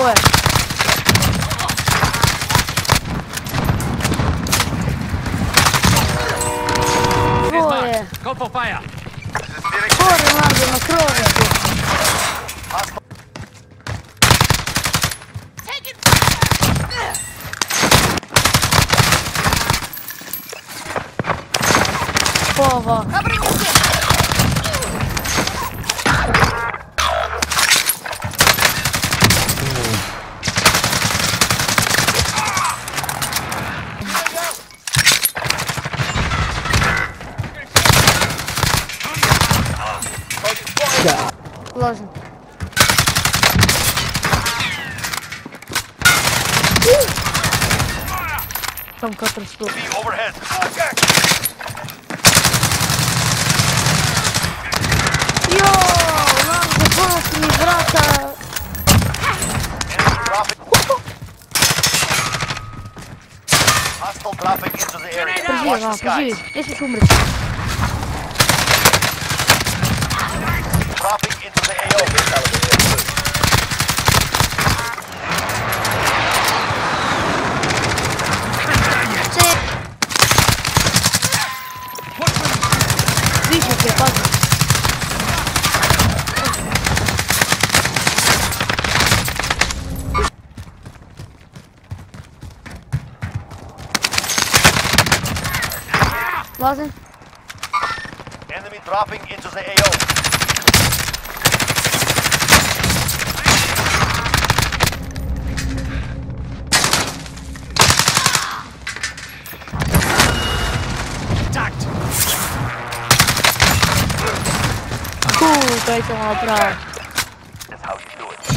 Dvoje. Dvoje. Go for fire. Gore mlađe na krovištu. Ова. Ложим. Там который что? Йоу, нам запомни, брата. Подожди, ладно, подожди, если ты умрешь. Dropping into the AO. Видишь, как я падаю? Ладно. Enemy dropping into the AO. Кайся, мала права. That's how you do it.